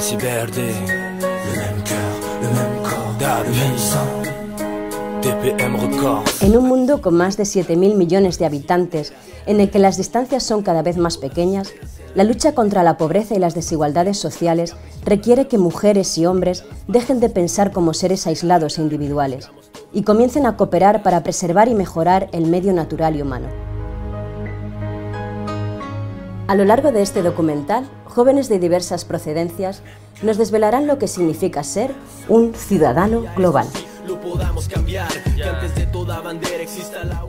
galaxie verde, le même cœur, le même corps, le même sang, TPM Records. En un mundo con más de 7.000 millones de habitantes, en el que las distancias son cada vez más pequeñas, la lucha contra la pobreza y las desigualdades sociales requiere que mujeres y hombres dejen de pensar como seres aislados e individuales y comiencen a cooperar para preservar y mejorar el medio natural y humano. A lo largo de este documental, jóvenes de diversas procedencias nos desvelarán lo que significa ser un ciudadano global. Lo podamos cambiar, que antes de toda bandera exista la